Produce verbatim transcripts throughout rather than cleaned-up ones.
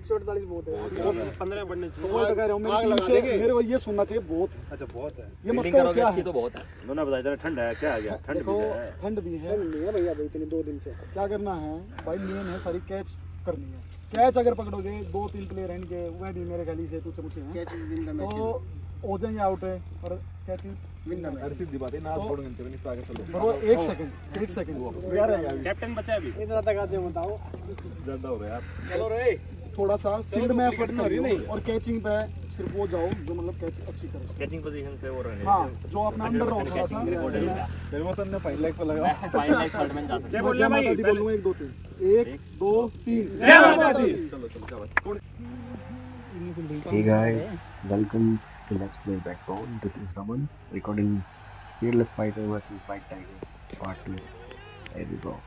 एक सौ अड़तालीस बहुत है, पंद्रह बढ़ने चाहिए। वो तो कह रहा हूँ मेरे को ये सुनना चाहिए बहुत। अच्छा बहुत है, ये मतलब क्या है? तो बहुत है। उन्होंने बताया था ठंड है, क्या आ गया? ठंड भी है, ठंड भी है नहीं है भैया भाई इतने दो दिन से। क्या करना है भाई, मेन है सारी कैच करनी है। कैच अगर पकड़ोगे, दो तीन प्लेयर हैं इनके, वह भी मेरे ख्याल से पूछे पूछे हैं तो हो जाएंगे आउट है, और कैचेस विन में हर सीधी बात है ना। छोड़ घंटे में नहीं आगे चलो ब्रो, एक सेकंड एक सेकंड यार है कैप्टन बचा अभी इतना तक आज बताओ ज्यादा हो रहा है यार। चलो रे थोड़ा सा फील्ड में एफर्ट करो और कैचिंग पे सिर्फ वो जाओ जो मतलब कैच अच्छी करे, कैचिंग पोजीशन पे वो रहने। हां जो अपना अंडर रहो थोड़ा सा। फिर वो तुमने फाइव लाख पे लगा, फाइव लाख थर्ड में जा सकते हैं। बोल रहा भाई बोलूंगा एक दो तीन, एक दो तीन, जय माता दी। चलो चलो Hey guys, welcome to Let's Play Backbone. This is Raman recording Fearless Fighter versus White Tiger Part two. Here we go.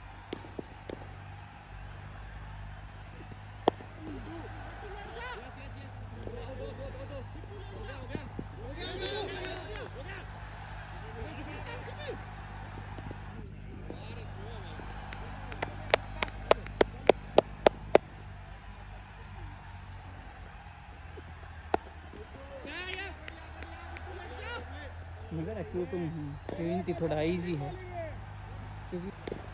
मगर क्यों तुम ट्रेन थोड़ा इजी है क्योंकि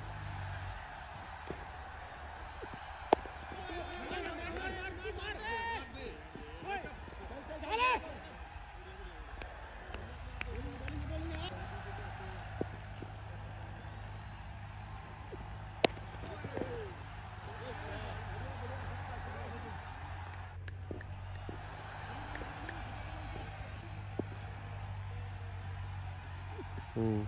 Hmm.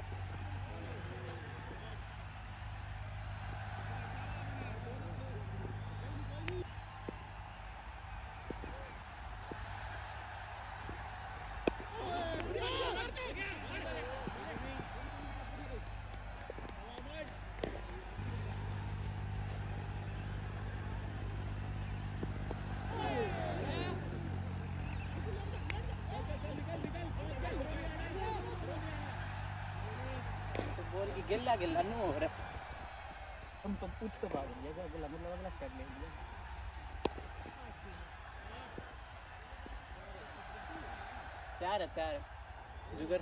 बोल की गिल्ला गिल्ला नो हो रहा तुम तो पूछ के भाग लिया क्या गिल्ला मतलब अगला स्टेप ले लिया। चार है चार जुगर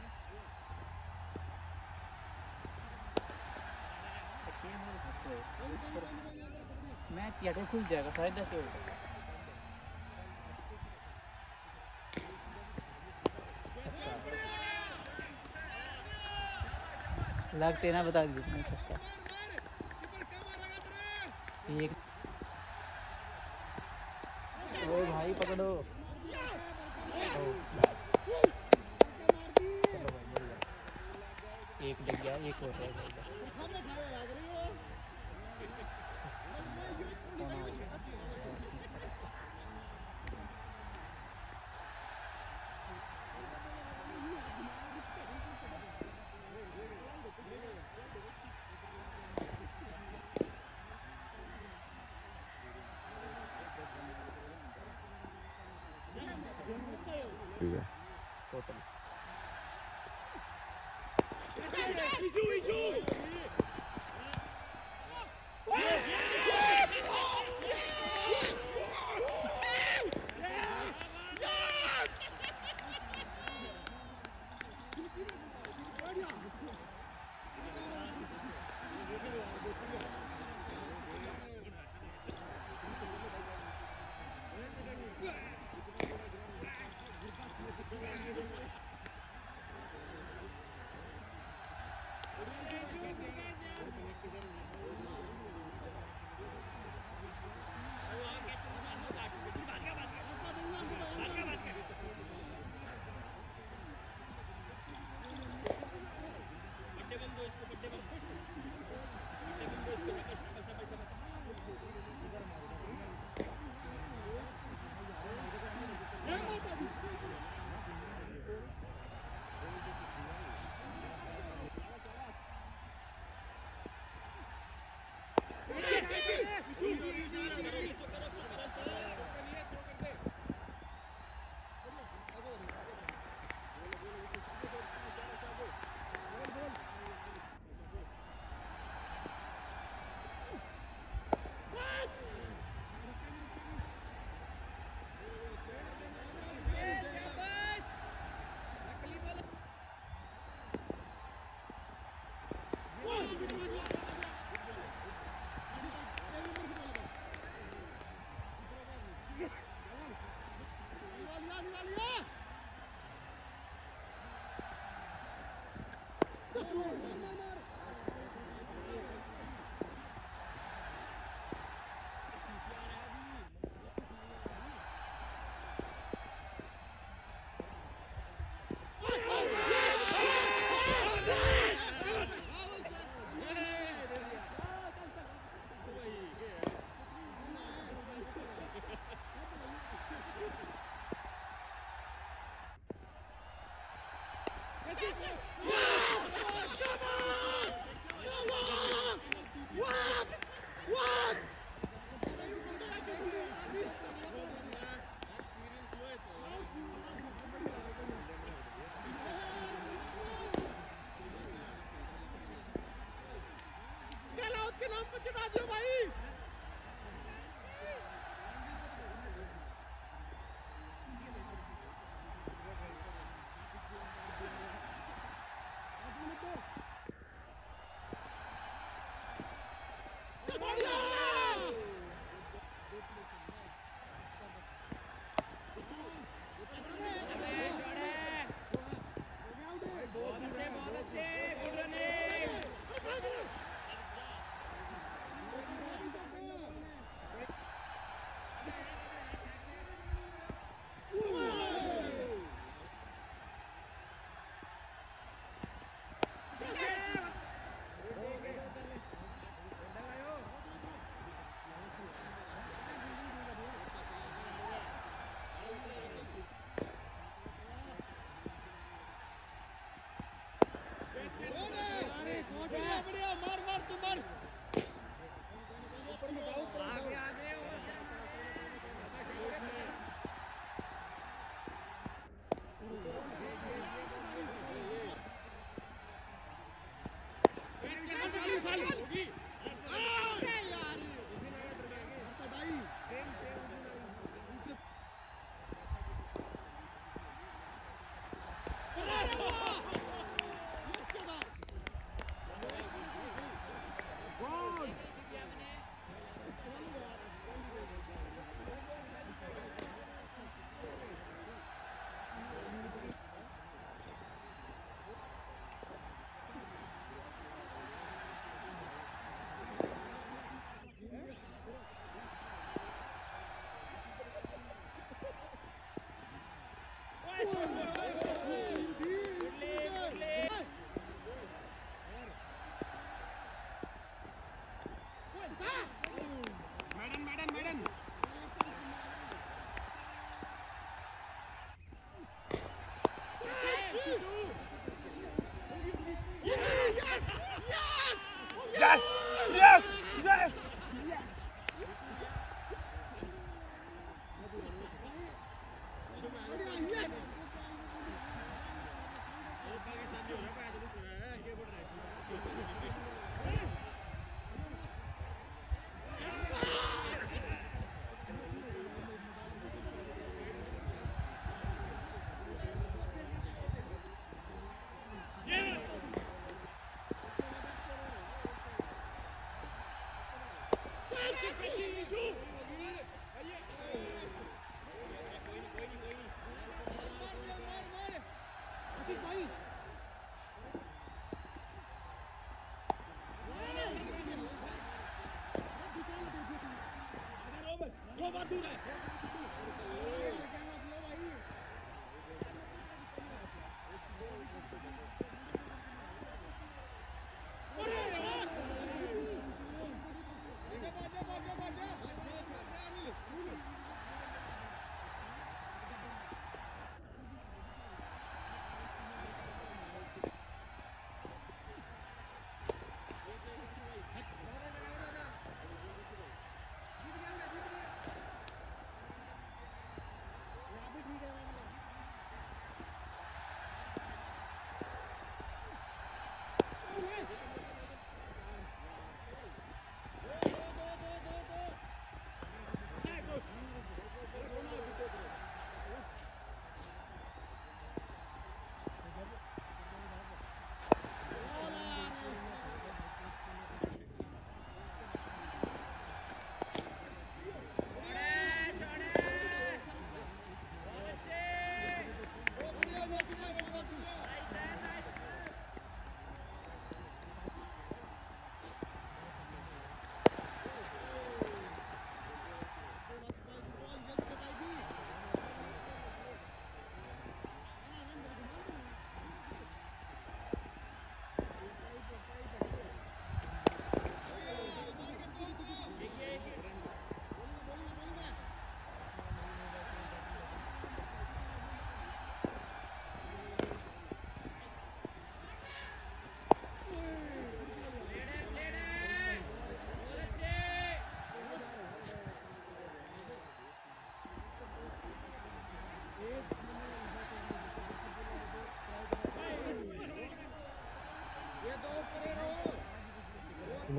मैच यार खुल जाएगा फायदा क्या होगा। लगते ना बता दी नहीं सकता एक ओ भाई पकड़ो ओ चलो भाई बढ़िया एक डिग गया एक और रह गया। Yeah. टोटल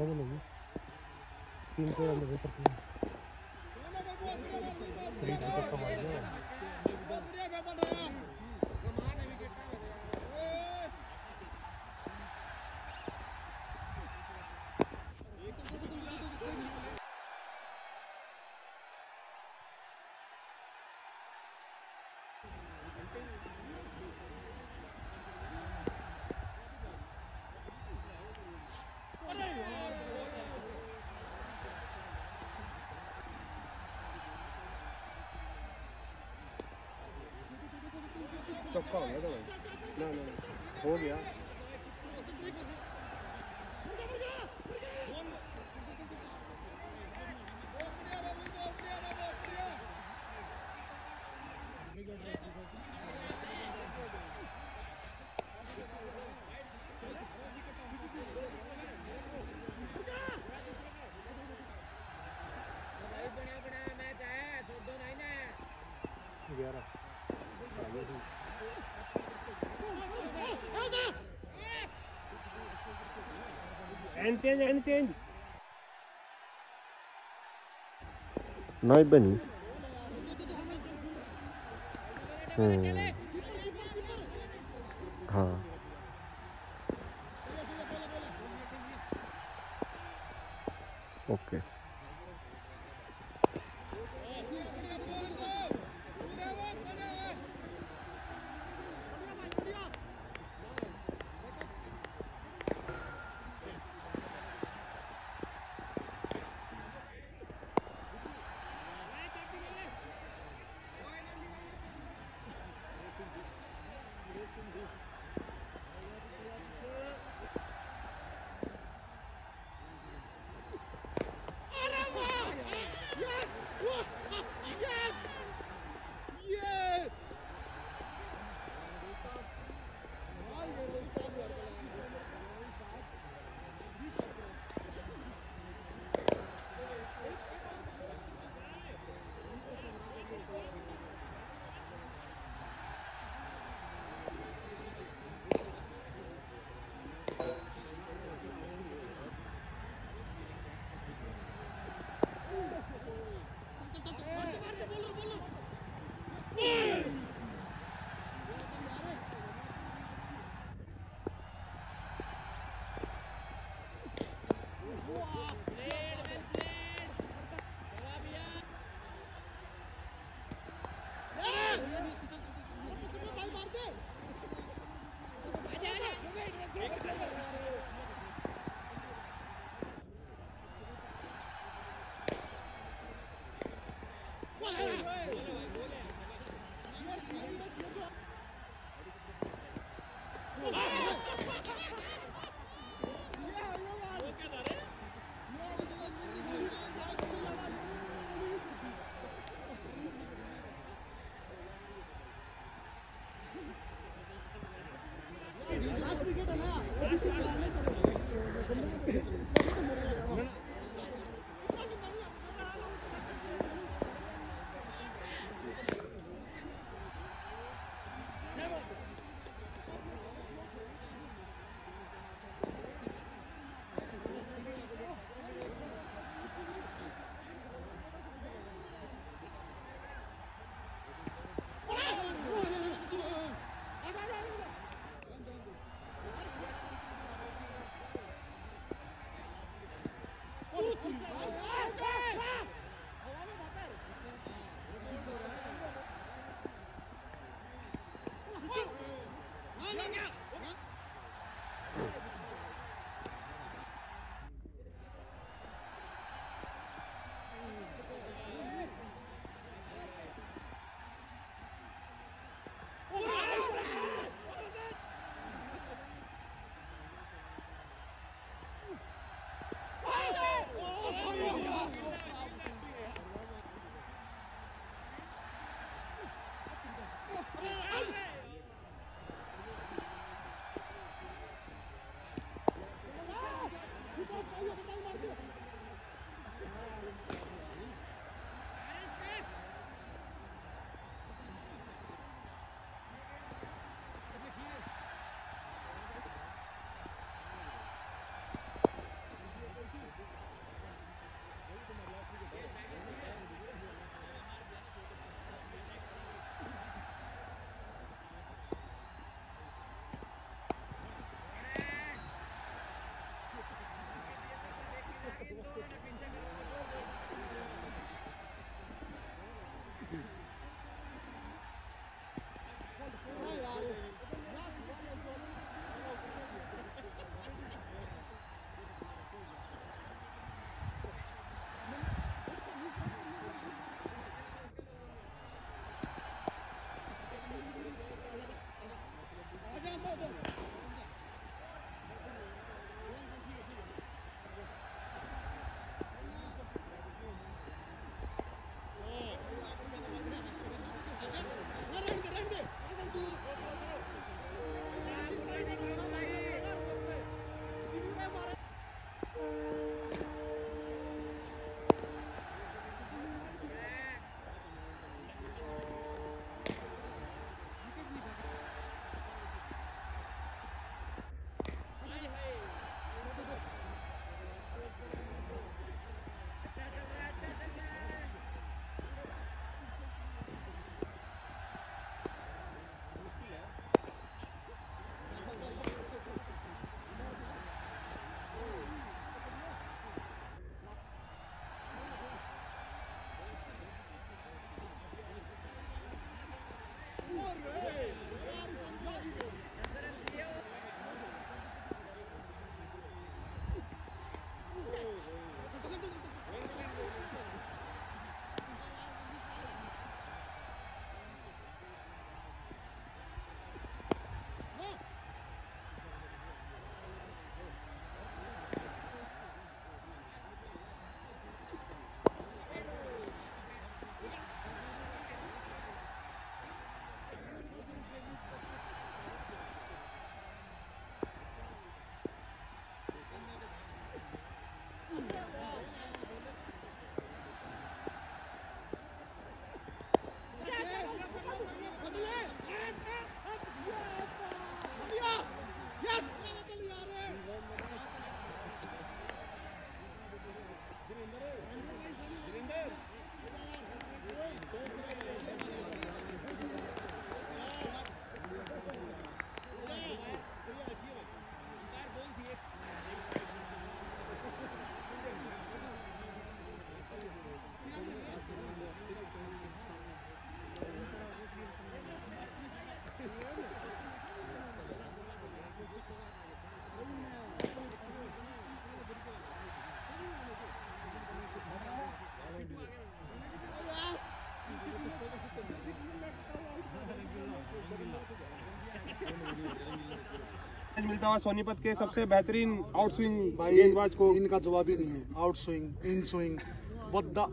बोलेगी तीन पे अंदर दे सकती है फ्री तो कब मार गया टप्पा हो गया था भाई ना ना हो गया ग्यारह एंड चेंज एंड चेंज नहीं बनी हम्म हाँ ओके मिलता हुआ सोनीपत के सबसे बेहतरीन आउट स्विंग भाई गेंदबाज को इनका जवाब ही नहीं है। आउट स्विंग, इन स्विंग, वद्दा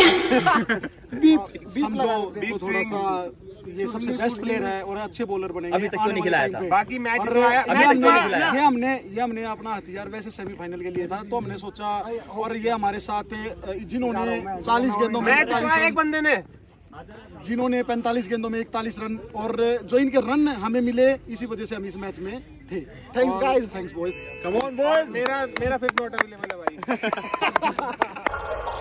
समझो देखो थोड़ा सा ये सबसे बेस्ट प्लेयर है और अच्छे बॉलर बनेंगे। अभी तक क्यों नहीं खिलाया था? बाकी मैच और जितवाया, ये अभी तक हमने क्यों नहीं खिलाया? ये हमने ये हमने अपना हथियार वैसे सेमीफाइनल के लिए था, तो हमने सोचा और ये हमारे साथ जिन्होंने चालीस गेंदों में मैच जितवाया एक बंदे ने, जिन्होंने पैंतालीस गेंदों में इकतालीस रन और जो इनके रन हमें मिले इसी वजह से हम इस मैच में थे। Thanks guys, thanks boys, come on boys, मेरा मेरा फिट नॉट अवेलेबल है भाई।